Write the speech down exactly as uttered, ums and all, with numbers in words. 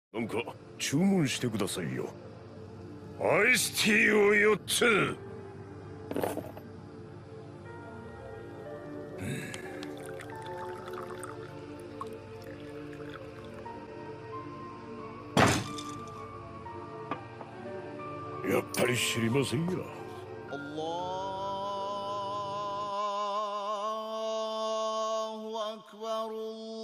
なんか注文してくださいよ。アイスティーをよっつ。やっぱり知りませんよ。 الله أكبر الله